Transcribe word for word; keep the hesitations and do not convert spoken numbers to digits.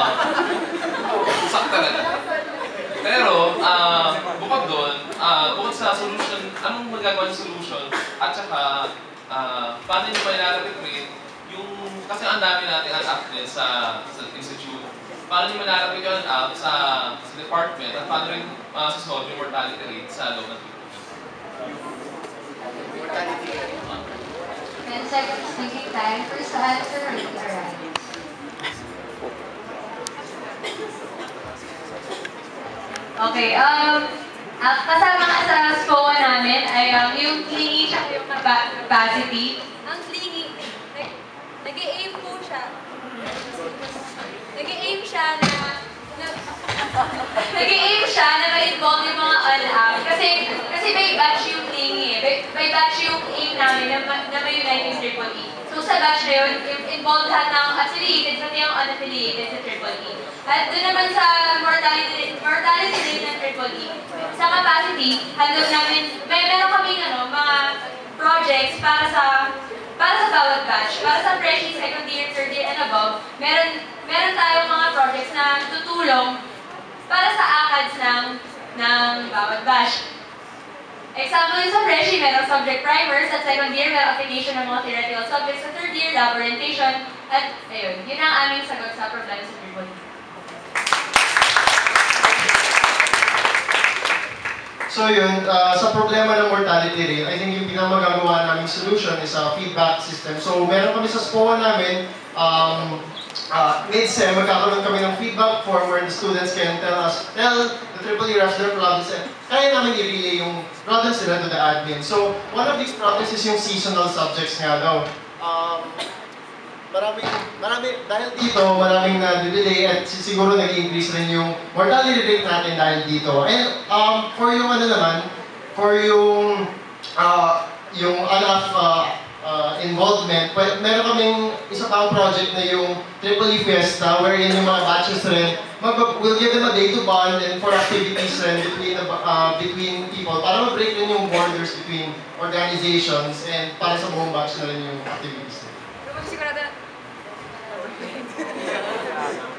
sakta na lang. Pero, uh, bukod doon, uh, bukod sa solution, anong magagawa ng solution, at saka, uh, paano nyo ba ilalapit yung, kasi ang dami natin ang app din sa, sa institute. Paano nyo manalapit yung app sa, sa department, at paano rin uh, sasolve yung mortality rate sa loob ng treatment? Mortality rate. ten seconds thinking time. First to answer, Ricky Arayes. Okay, um, uh, kasama nga sa SCOA namin ay um, yung clingy siya yung capacity. Ang clingy, nag-i-aim po siya. Nag-i-aim siya na, na Nag-i-aim siya na ma-involve yung mga on-app. Kasi, kasi may batch yung clingy eh. May, may batch yung aim namin na, na may-unite yung triple E. So sa batch na yun, involved lahat ng affiliated, pati yung unaffiliated sa triple E. At doon naman sa mortality, mortality rate ng triple E, sa capacity, handog namin, may meron kami ano, mga projects para sa para sa bawat batch. Para sa freshie, second year, third year, and above, meron, meron tayong mga projects na tutulong para sa ACADS ng, ng bawat batch. Example yung sa freshie, merong subject primers. At second year, merong application ng mga theoretical subjects. Sa third year, lab orientation. At ayun, yun ang aming sagot sa problema sa triple E. So yun, uh, sa problema ng mortality rate, I think yung pinamagagawa naming solution is a feedback system. So meron kami sa SCOA namin, um, uh, mid-sem, magkakaroon kami ng feedback form where the students can tell us, tell the triple E rush their problems, and kaya namin i-relay yung problems nila to the admin. So one of these problems is yung seasonal subjects nga daw. Um, Maraming, marami, dahil dito, maraming na-delay at siguro nag-increase rin yung mortality rate natin dahil dito. And um, for yung ano naman, for yung uh, yung enough uh, uh, involvement, meron kaming isa pang project na yung Triple E Fiesta, wherein yung mga batches rin, mag we'll give them a day to bond and for activities rin between, the, uh, between people, para ma-break rin yung borders between organizations and para sa buong batch na rin yung activities. sigurado na